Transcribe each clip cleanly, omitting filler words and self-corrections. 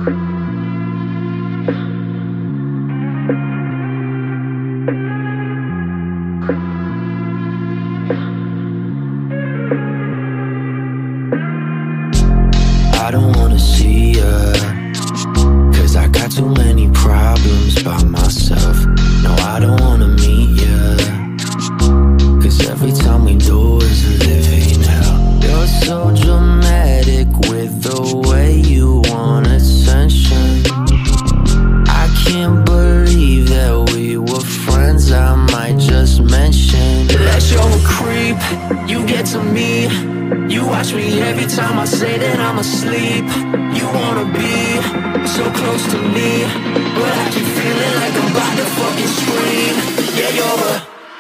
I don't wanna see ya, 'cause I got too many problems by myself. No, I don't wanna meet ya, 'cause every time we do is a living hell. You're so dramatic with the way you want attention. I can't believe that we were friends, I might just mention that you're a creep, you get to me. You watch me every time I say that I'm asleep. You wanna be so close to me, but I keep feeling like I'm about to fucking scream. Yeah, you're a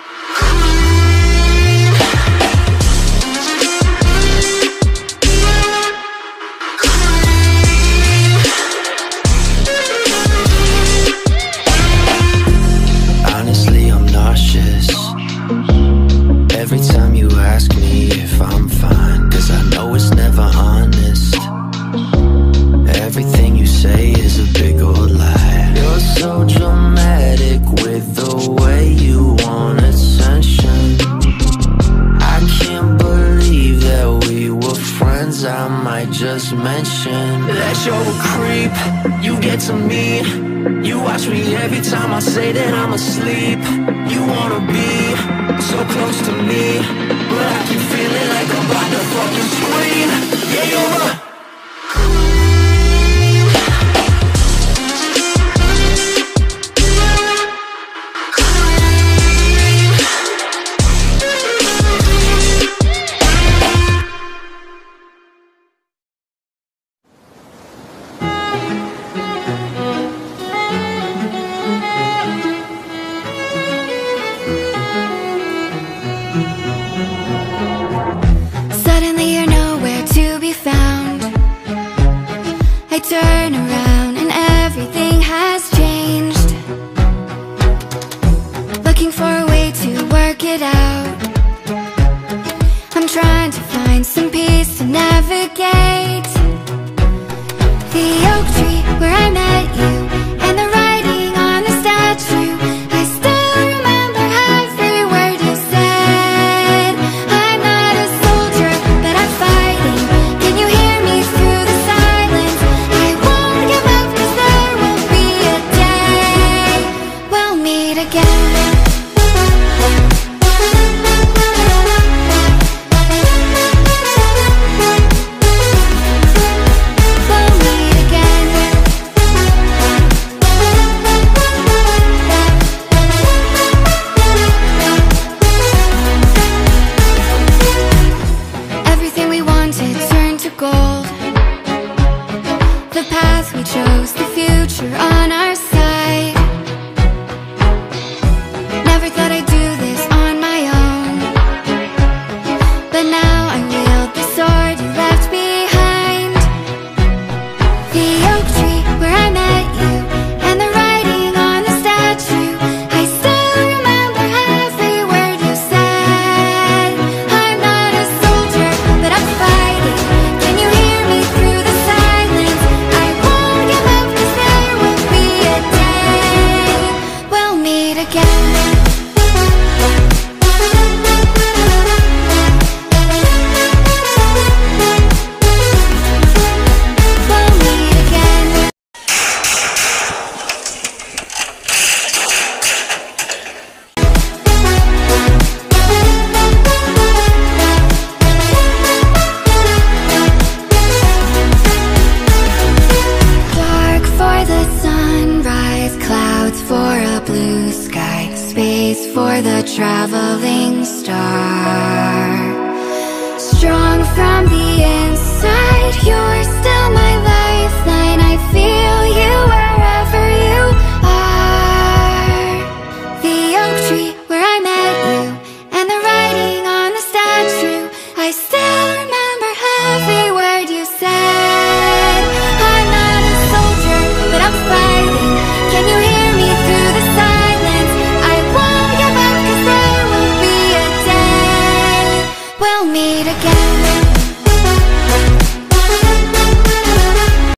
honestly, I'm nauseous every time you ask me if I'm fine, 'cause I know it's never honest. Everything you say is a big old lie. You're so dramatic with the way you want attention. I can't believe that we were friends, I might just mention that you're a creep, you get to me. You watch me every time I say that I'm asleep. You wanna be so close to me, but I keep feeling like I'm about to fucking scream. Yeah, you're a Suddenly you're nowhere to be found. I turn around and everything has changed. Looking for a way to work it out. I'm trying to find some peace to navigate. The oak tree where I met you, and the writing on the statue. I still remember every word you said. I'm not a soldier, but I'm fighting. Can you hear me through the silence? I won't give up, 'cause there will be a day we'll meet again. Everything we wanted turned to gold. The path we chose, the future on our side. Never thought I'd do this on my own, but now I wield the sword you left behind. The oak tree where I met you, and the writing on the statue. I still remember every word you said. I'm not a soldier, but I'm fighting. Can you hear me through the silence? I won't give up, 'cause there will be a day we'll meet again. We'll meet again. Dark for the sunrise, clouds for a blue sky, space for the traveling star. Strong from the inside, you're still my